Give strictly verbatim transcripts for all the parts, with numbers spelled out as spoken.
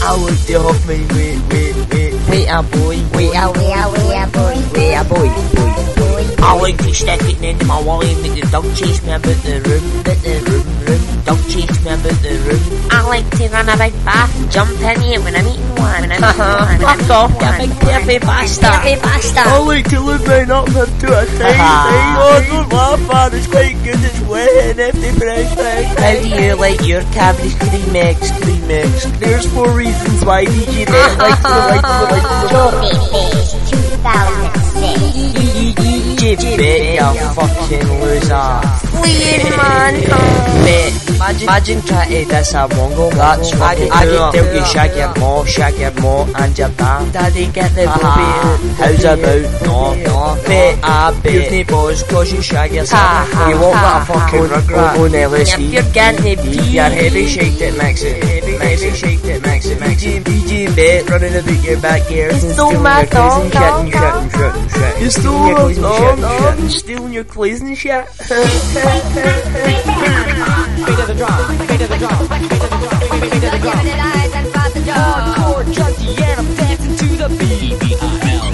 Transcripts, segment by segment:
I like to have my wait, wait, wait, wait a boy, wait a, wait a, wait a boy, wait a boy, boy, boy. I like to stick it into my wallet and make the dog chase me about the room, about the room, room. Dog chase me about the room. I like to run a big bath and jump in it when I'm eating one. When I'm eating one. Fuck off, you big dirty bastard. Dirty bastard. I like to live mine up into a tiny thing. Oh, don't laugh, man. It's quite good. It's wet and empty fresh thing. How do you like your Cadbury's Cream Eggs? Cream Eggs. There's four reasons why D J BETT likes to like to like to JORDi two thousand six. D J BETT, you fucking loser. Please, man. BETT, imagine, imagine trying to diss a Mongol. That's fucking I can tell you shag your ma, shag your ma, and your dad. Daddy, get the booby out. How's about? No, no. BETT, I bet. You've no balls cause you shag yourself. You look like a fucking rugrat on L S D. You're getting to pee. You're heavy shaked it, mix it. Heavy shaked it, mix it, mix it. D J BETT running about your backyard. You stole my dog, dog, dog. You stole my dog, dog. Stealing your clothes and shit. Beat of the drum, beat of the drum, beat of the drum, beat of the drum. Hardcore junkie and I'm dancing to the beat. B I L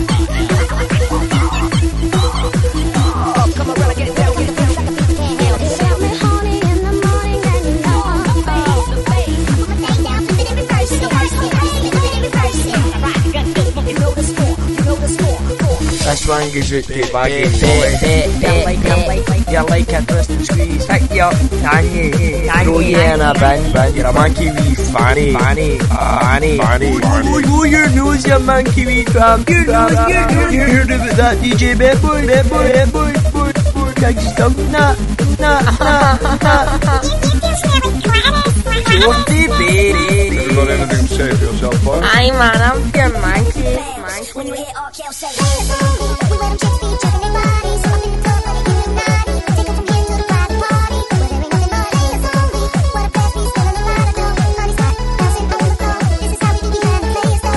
Oh, come around and get down, get down. It's something horny in the morning and you know I'm the bass, the bass. I'm gonna take down, put it in reverse, it, reverse it, put it in reverse it. Right, got this, you know the score, you know the score. This one gives it to Baggy. You like a twist and squeeze. Pick you up, can you? Throw you in a bin, bin. You're a monkey wee fanny, fanny, fanny, fanny. Oh, your nose, you monkey wee tramp. Your nose, your nose. You heard about that D J BETT boy, BETT boy, BETT boy, boy, boy. Can't you stop? Nah, nah, nah, nah. JORDi BETT. Have you got anything to say for yourself, boy? Aye, man, I'm pure monkey. When you hear all kills say, we let them chicks be checking their bodies. Up in the club, but they Illuminati. Take them from here to the private party. Where there ain't nothing but a zombie. What a best piece, feeling a lot of dough. Money's hot, bouncing on the floor. This is how we do behind the players go.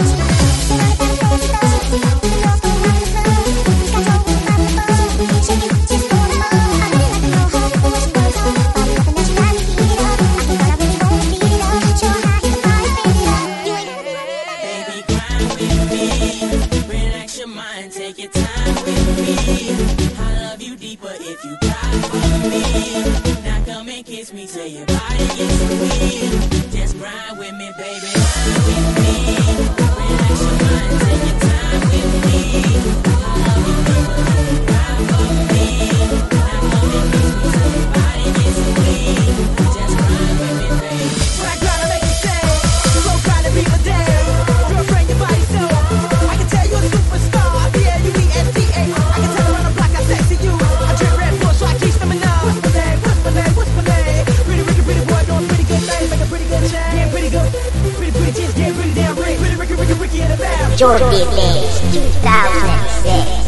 Shake it, just for the more. I really like to know how the boys go. Body up and then she got me beat it up. I think that I really won't beat it up. Show her how you can party, baby up. You ain't got Baby, grind with me. Relax your mind, take your time with me. I love you deeper if you cry for me. Now come and kiss me till your body gets weak. Just grind with me, baby, grind with me. Relax your mind, take your time with me. I love you deeper if you cry for me. Now come and kiss me till your body gets weak. Just grind with me, baby. When I grind, I make you say, so grind to be my day. Girlfriend, your body so. I can tell you're a superstar. B L U E S T A. I can tell around the block I'm sexy you. I drink Red Bull, so I keep swimming up. What's my name? What's my name? What's my name? Pretty Ricky, pretty boy, doing pretty good things. Make a pretty good change. Getting pretty good. Pretty, pretty chicks, getting pretty damn rich. Pretty Ricky, Ricky, Ricky in the bath. JORDi BETT two thousand six.